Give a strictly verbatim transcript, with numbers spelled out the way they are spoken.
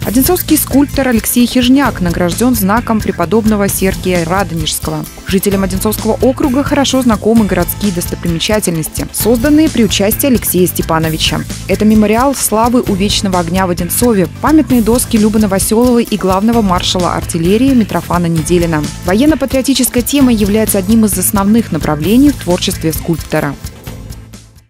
Одинцовский скульптор Алексей Хижняк награжден знаком преподобного Сергия Радонежского. Жителям Одинцовского округа хорошо знакомы городские достопримечательности, созданные при участии Алексея Степановича. Это мемориал славы у Вечного огня в Одинцове, памятные доски Любы Новоселовой и главного маршала артиллерии Митрофана Неделина. Военно-патриотическая тема является одним из основных направлений в творчестве скульптора.